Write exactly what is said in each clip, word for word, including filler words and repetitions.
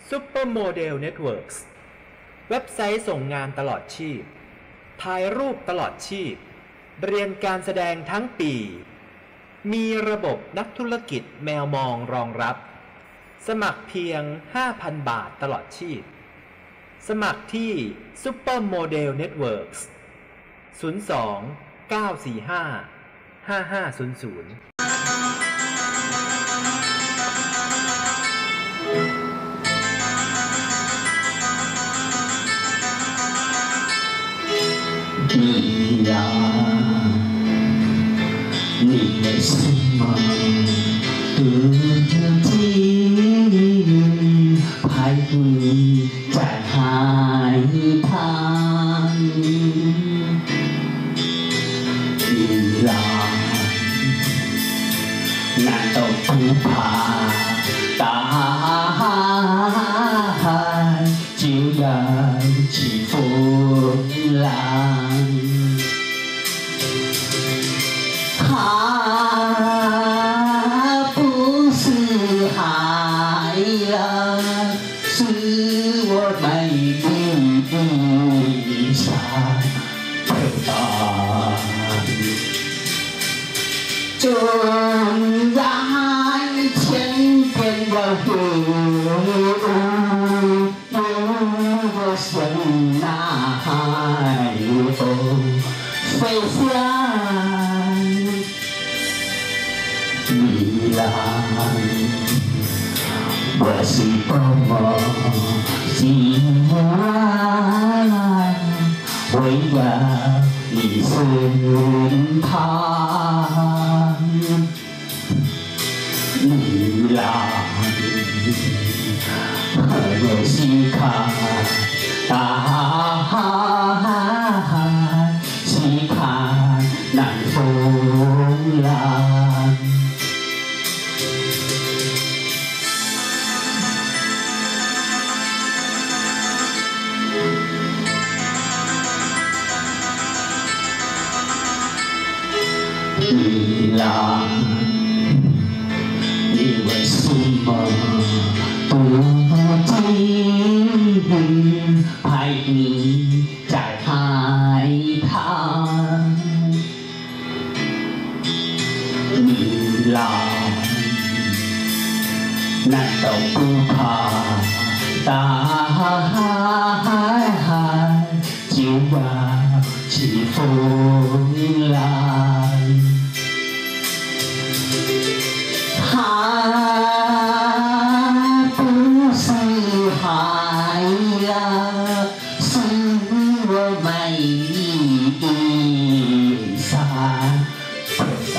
Supermodel Networks เว็บไซต์ส่งงานตลอดชีพถ่ายรูปตลอดชีพเรียนการแสดงทั้งปีมีระบบนักธุรกิจแมวมองรองรับสมัครเพียง ห้าพัน บาทตลอดชีพสมัครที่ Supermodel Networks ศูนย์ สอง เก้า สี่ ห้า ห้า ห้า ศูนย์ ศูนย์你呀，你为什么独自经徘徊在海滩？你呀，难道不怕大海就要起风浪？它不是海浪，是我美丽的山河大。纵然千遍的回雾，有我生呐海风飞翔。你来，我是多么喜欢，围绕你身旁。你来，和我细看大海，细看南风浪。你来，你为什么独自徘徊在海滩？你来，难道不怕大海就要起风浪？它不是海浪，是我美丽的山河大。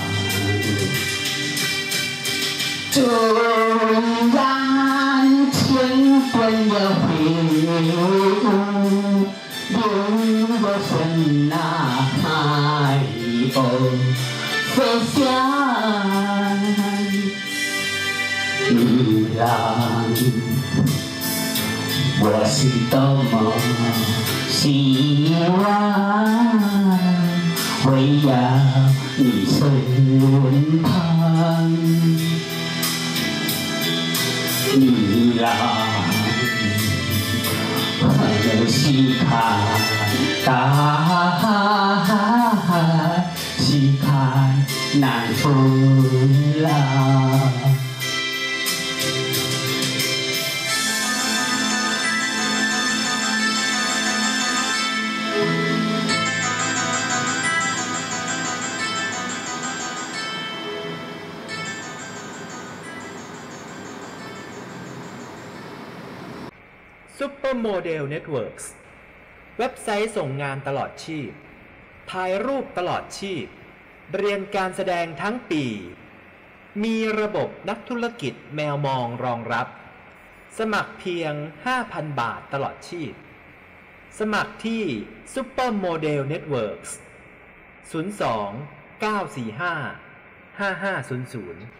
纵然千遍的回雾，有我生呐海风飞翔。你来，我是多么希望围绕你身旁。你来，和我细看大海，细看南风浪。 Supermodel Networks เว็บไซต์ส่งงานตลอดชีพถ่ายรูปตลอดชีพเรียนการแสดงทั้งปีมีระบบนักธุรกิจแมวมองรองรับสมัครเพียง ห้าพัน บาทตลอดชีพสมัครที่ Supermodel Networks ศูนย์ สอง เก้า สี่ ห้า ห้า ห้า ศูนย์ ศูนย์